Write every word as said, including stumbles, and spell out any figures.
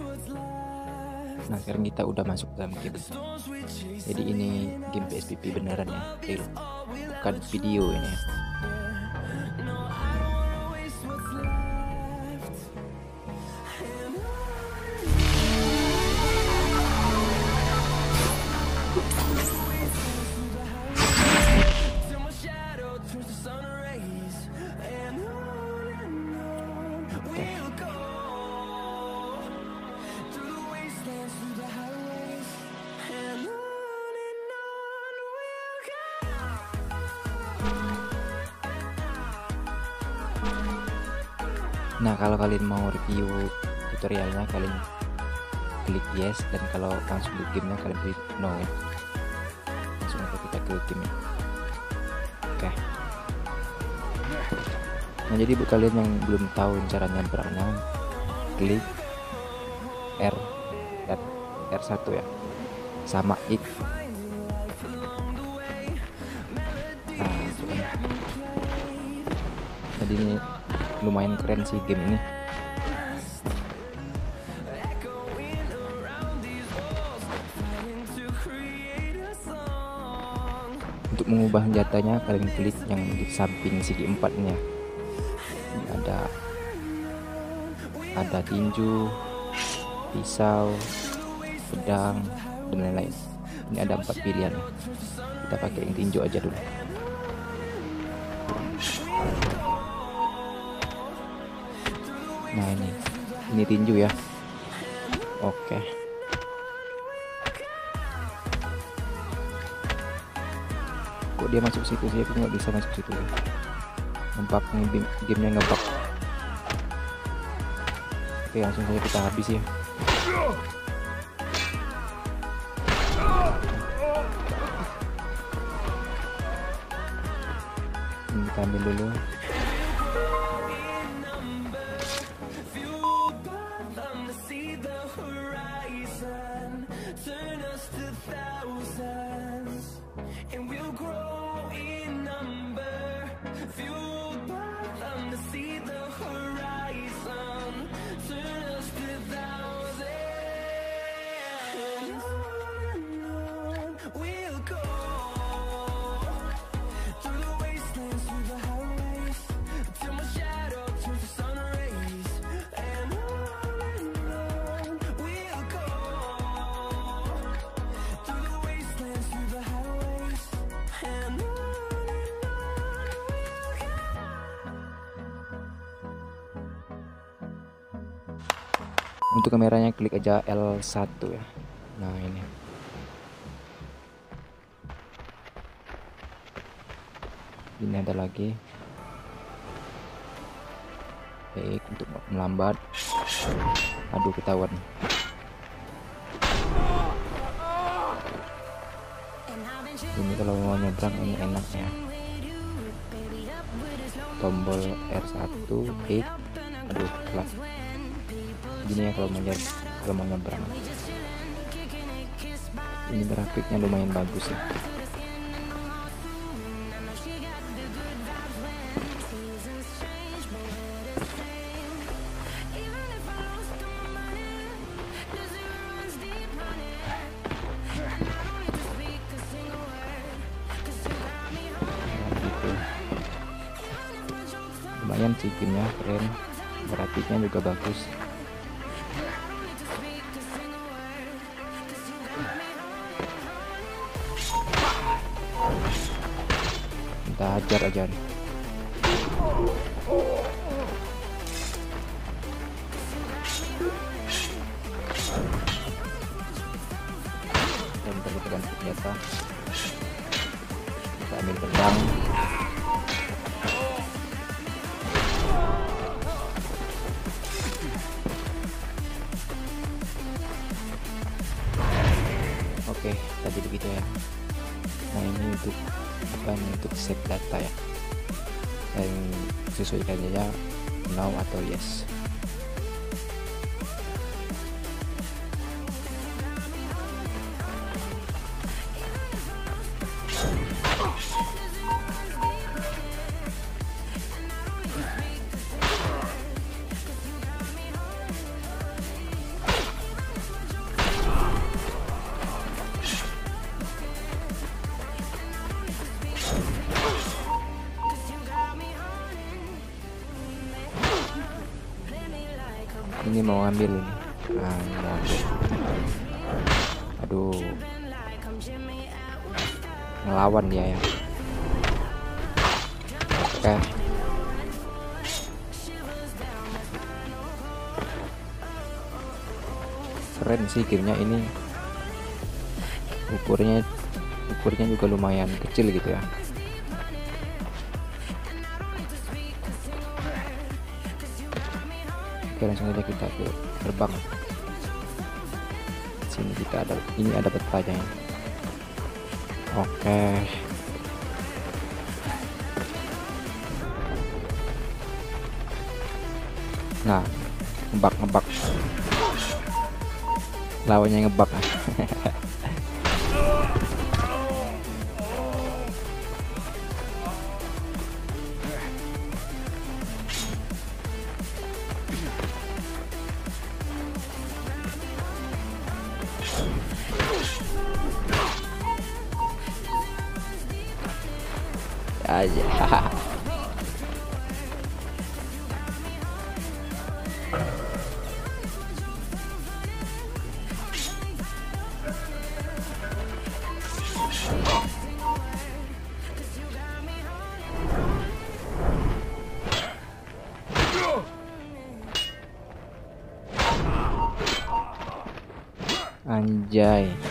Nah sekarang kita udah masuk dalam game. Jadi ini game P S P P beneran ya, real, bukan video ini ya. Nah kalau kalian mau review tutorialnya kalian klik yes, dan kalau langsung di gamenya kalian klik no ya. Langsung aja kita ke game ya. Oke. Nah jadi buat kalian yang belum tahu caranya nyebrangnya, klik R R R satu ya, sama X. Nah jadi ini lumayan keren sih game ini. Untuk mengubah senjatanya kalian klik yang di samping segi empat nya. Ini ada ada tinju, pisau, pedang, dan lain-lain. Ini ada empat pilihan. Kita pakai yang tinju aja dulu. Nah ini ini tinju ya. Oke. Kok dia masuk situ sih? Aku nggak bisa masuk situ ya. Ngebug, gamenya ngebug. Oke langsung saja kita habis ya. Ini kita ambil dulu. Untuk kameranya klik aja L satu ya. Nah ini. Ini ada lagi. Baik, untuk melambat. Aduh ketahuan. Ini kalau mau nyebrang ini enaknya. Tombol R satu, X. Aduh, kelas. Gini ya kalau mau nyebrang, kalau mau nyebrang. Ini grafiknya lumayan bagus ya. Lumayan sih gamenya, keren, grafiknya juga bagus. Kita hajar aja nih. Dan kita ganti senjata. Kita ambil pedang. Oke, tadi begitu ya. Nah ini untuk apa ini untuk save data ya, dan sesuaikan aja no atau yes. Ini mau ambil ini. Nah, ini mau ambil. Aduh, ngelawan dia ya. Oke. Keren sih gamenya ini. Ukurnya ukurnya juga lumayan kecil gitu ya. Oke, langsung aja kita ke terbang. Sini kita ada, ini ada petanya. Oke. Nah, ngebak ngebak. Lawannya ngebak. Aja. Anjay.